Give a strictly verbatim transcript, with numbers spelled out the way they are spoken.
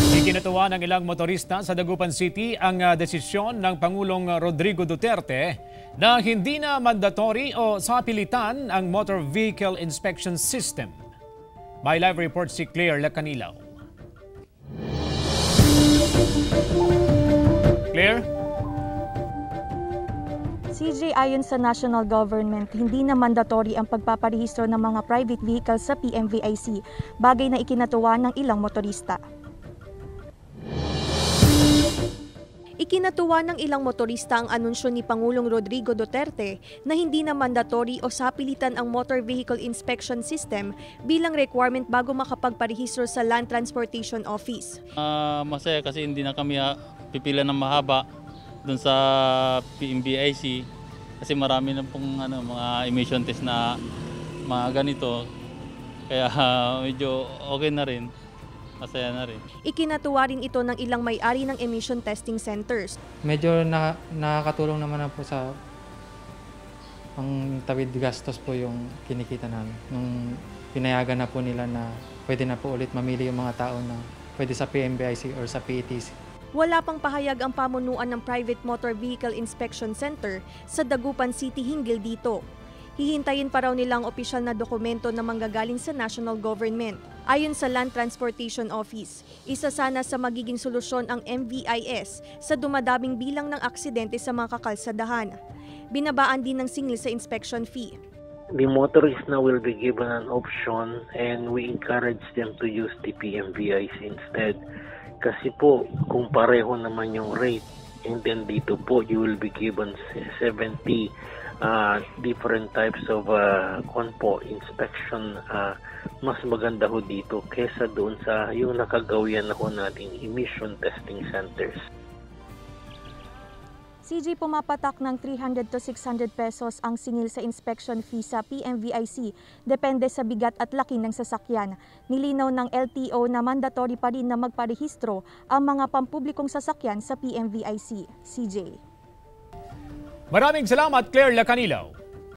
Ikinatuwa ng ilang motorista sa Dagupan City ang uh, desisyon ng Pangulong Rodrigo Duterte na hindi na mandatory o sapilitan ang Motor Vehicle Inspection System. May live report si Claire Lacanilaw. Claire? C J, ayon sa national government, hindi na mandatory ang pagpaparehistro ng mga private vehicles sa P M V I C, bagay na ikinatuwa ng ilang motorista. Ikinatuwa ng ilang motorista ang anunsyo ni Pangulong Rodrigo Duterte na hindi na mandatory o sapilitan ang Motor Vehicle Inspection System bilang requirement bago makapagparehistro sa Land Transportation Office. Uh, masaya kasi hindi na kami uh, pipila ng mahaba dun sa P M V I C kasi marami na pong ano, mga emission test na mga ganito. Kaya uh, medyo okay na rin. Masaya na rin. Ikinatuwa rin ito ng ilang may-ari ng emission testing centers. Medyo na, nakakatulong naman na po sa pangtawid gastos po yung kinikita namin. Nung pinayagan na po nila na pwede na po ulit mamili yung mga tao na pwede sa P M V I C or sa P E T C. Wala pang pahayag ang pamunuan ng Private Motor Vehicle Inspection Center sa Dagupan City hinggil dito. Hihintayin pa raw nilang opisyal na dokumento na manggagaling sa national government. Ayon sa Land Transportation Office, isa sana sa magiging solusyon ang M V I S sa dumadaming bilang ng aksidente sa mga kakalsadahan. Binabaan din ng singil sa inspection fee. The motorists now will be given an option and we encourage them to use the P M V I C instead. Kasi po, kung pareho naman yung rate, and then dito po, you will be given seventy Uh, different types of uh, konpo inspection, uh, mas maganda ho dito kesa doon sa yung nakagawian na ho nating emission testing centers. C J, pumapatak ng three hundred to six hundred pesos ang singil sa inspection fee sa P M V I C, depende sa bigat at laki ng sasakyan. Nilinaw ng L T O na mandatory pa rin na magparehistro ang mga pampublikong sasakyan sa P M V I C. C J. Maraming salamat, Claire Lacanilaw.